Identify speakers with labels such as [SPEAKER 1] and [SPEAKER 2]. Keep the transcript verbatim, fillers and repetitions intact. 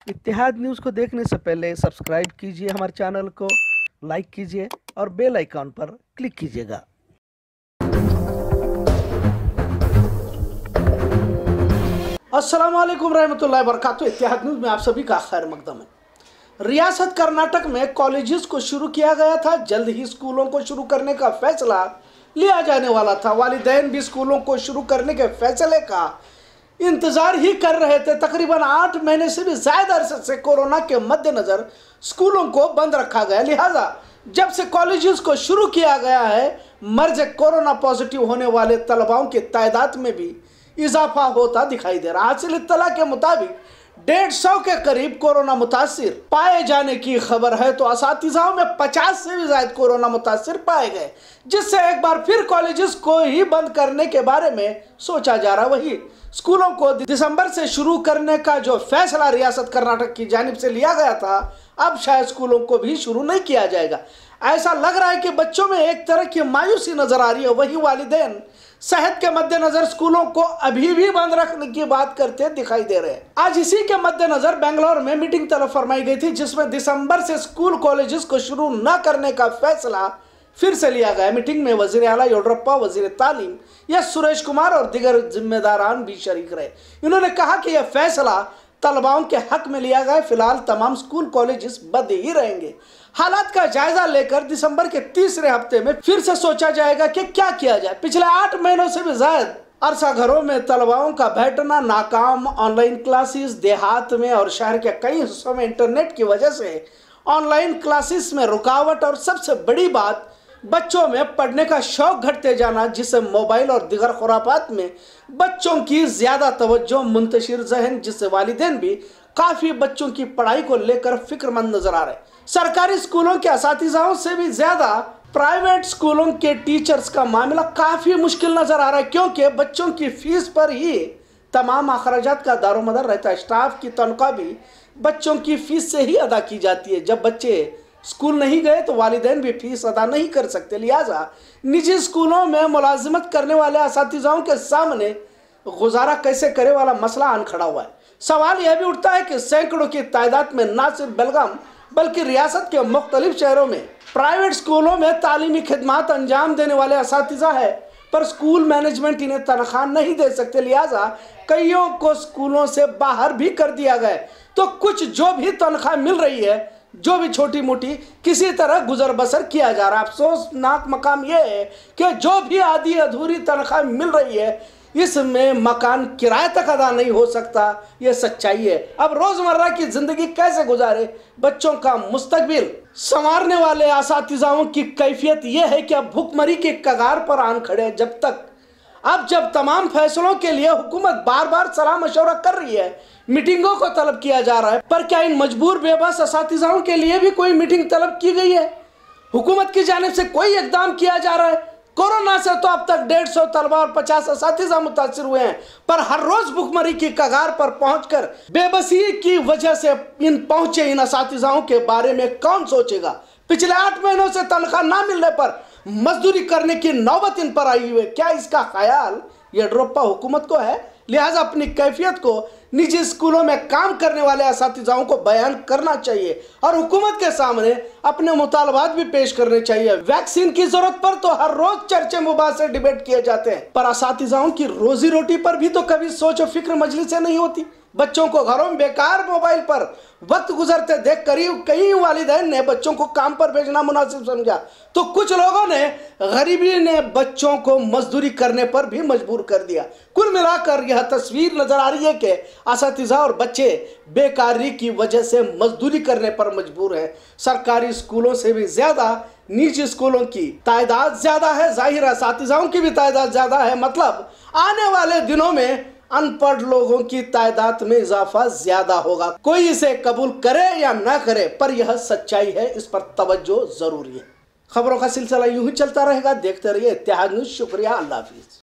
[SPEAKER 1] इत्तेहाद news को देखने से पहले सब्सक्राइब कीजिए हमारे चैनल को, लाइक कीजिए और बेल आइकॉन पर क्लिक कीजिएगा। अस्सलाम वालेकुम रहमतुल्लाहि व बरकातुहू। इत्तेहाद न्यूज़ में आप सभी का खैर मकदम है। रियासत कर्नाटक में कॉलेजेस को शुरू किया गया था। जल्द ही स्कूलों को शुरू करने का फैसला लिया जाने वाला था। वालिदैन भी स्कूलों को शुरू करने के फैसले का इंतजार ही कर रहे थे। तकरीबन आठ महीने से भी ज्यादा अरसे से कोरोना के मद्देनजर स्कूलों को बंद रखा गया। लिहाजा जब से कॉलेजेस को शुरू किया गया है, मर्ज कोरोना पॉजिटिव होने वाले तलबाओं की तादाद में भी इजाफा होता दिखाई दे रहा। हासिल इत्तला के मुताबिक डेढ़ सौ के करीब कोरोना मुतासिर पाए जाने की खबर है, तो असातिज़ाओं में पचास से भी ज्यादा कोरोना मुतासिर पाए गए, जिससे एक बार फिर कॉलेजेस को ही बंद करने के बारे में सोचा जा रहा। वही स्कूलों को दिसंबर से शुरू करने का जो फैसला रियासत कर्नाटक की जानिब से लिया गया था, अब शायद स्कूलों को भी शुरू नहीं किया जाएगा। ऐसा लग रहा है कि बच्चों में एक तरह की मायूसी नजर आ रही है। वही वालिदैन सेहत के मद्देनजर स्कूलों को अभी भी बंद रखने की बात करते दिखाई दे रहे हैं। आज इसी के मद्देनजर बेंगलोर में मीटिंग तलब फरमाई गई थी, जिसमें दिसंबर से स्कूल कॉलेजेस को शुरू न करने का फैसला फिर से लिया गया। मीटिंग में वजीर आला येडियुरप्पा, वजीर तालीम एस सुरेश कुमार और दीगर जिम्मेदारान भी शरीक रहे। इन्होंने कहा कि यह फैसला तलबाओं के हक में लिया गया। फिलहाल तमाम स्कूल कॉलेजेस बंद ही रहेंगे। हालात का जायजा लेकर दिसंबर के तीसरे हफ्ते में फिर से सोचा जाएगा कि क्या किया जाए। पिछले आठ महीनों से भी ज्यादा अरसा घरों में तलबाओं का बैठना नाकाम, ऑनलाइन क्लासेस देहात में और शहर के कई हिस्सों में इंटरनेट की वजह से ऑनलाइन क्लासेस में रुकावट, और सबसे बड़ी बात बच्चों में पढ़ने का शौक घटते जाना, जिससे मोबाइल और दिगर खुराफात में बच्चों की ज्यादा तवज्जो मुंतशिर जहन, जिससे वालिदैन भी काफी बच्चों की पढ़ाई को लेकर फिक्रमंद नजर आ रहे। सरकारी स्कूलों के असातिज़ाओं से भी ज्यादा प्राइवेट स्कूलों के टीचर्स का मामला काफी मुश्किल नजर आ रहा है, क्योंकि बच्चों की फीस पर ही तमाम अखराजात का दारोमदार रहता है। स्टाफ की तनख्वाह भी बच्चों की फीस से ही अदा की जाती है। जब बच्चे स्कूल नहीं गए तो वालिदैन भी फीस अदा नहीं कर सकते। लिहाजा निजी स्कूलों में मुलाजिमत करने वाले असातिज़ाओं के सामने गुजारा कैसे करे वाला मसला आन खड़ा हुआ है। सवाल यह भी उठता है कि सैकड़ों की तादाद में न सिर्फ बेलगाम बल्कि रियासत के मुख्तलिफ शहरों में प्राइवेट स्कूलों में तालीमी खिदमात अंजाम देने वाले असातिज़ा है, पर स्कूल मैनेजमेंट इन्हें तनख्वाह नहीं दे सकते। लिहाजा कईयों को स्कूलों से बाहर भी कर दिया गया। तो कुछ जो भी तनख्वाह मिल रही है, जो भी छोटी मोटी, किसी तरह गुजर बसर किया जा रहा है। अफसोसनाक मकाम यह है कि जो भी आधी अधूरी तनख्वाह मिल रही है, इसमें मकान किराए तक अदा नहीं हो सकता। यह सच्चाई है। अब रोजमर्रा की जिंदगी कैसे गुजारे, बच्चों का मुस्तकबिल संवारने वाले असातिज़ाओं की कैफियत यह है कि अब भुखमरी के कगार पर आन खड़े। जब तक अब जब तमाम फैसलों के लिए हुकूमत बार बार सलाह मशवरा कर रही है, मीटिंगों को तलब किया जा रहा है, पर क्या इन मजबूर बेबस असातिज़ाओं के लिए भी कोई मीटिंग तलब की गई है? हुकूमत की जानिब से कोई इक़दाम किया जा रहा है? कोरोना से तो अब तक डेढ़ सौ तलबा और पचास असातिज़ा मुतासिर हुए हैं, पर हर रोज भुखमरी की कगार पर पहुंचकर बेबसी की वजह से इन पहुंचे इन असातिज़ाओं के बारे में कौन सोचेगा? पिछले आठ महीनों से तनख्वाह ना मिलने पर मजदूरी करने की नौबत इन पर आई हुई है। क्या इसका ख्याल येडियुरप्पा हुकूमत को है? लिहाजा अपनी कैफियत को निजी स्कूलों में काम करने वाले असातिज़ाओं को बयान करना चाहिए और हुकूमत के सामने अपने मुतालबात भी पेश करने चाहिए। वैक्सीन की जरूरत पर तो हर रोज चर्चे मुबासे डिबेट किए जाते हैं, पर असातिज़ाओं की रोजी रोटी पर भी तो कभी सोच और फिक्र मजलिसें नहीं होती। बच्चों को घरों में बेकार मोबाइल पर वक्त गुजरते देख करीब कई वालिदैन ने बच्चों को काम पर भेजना मुनासिब समझा, तो कुछ लोगों ने गरीबी ने बच्चों को मजदूरी करने पर भी मजबूर कर दिया। कुल मिलाकर यह तस्वीर नजर आ रही है कि असातिज़ा और बच्चे बेकारी की वजह से मजदूरी करने पर मजबूर हैं। सरकारी स्कूलों से भी ज्यादा निजी स्कूलों की तादाद ज्यादा है, जाहिर असातिज़ाओं की भी तादाद ज्यादा है। मतलब आने वाले दिनों में अनपढ़ लोगों की तादाद में इजाफा ज्यादा होगा। कोई इसे कबूल करे या ना करे, पर यह सच्चाई है, इस पर तवज्जो जरूरी है। खबरों का सिलसिला यूं ही चलता रहेगा। देखते रहिए इत्तेहाद न्यूज़। शुक्रिया। अल्लाह हाफिज।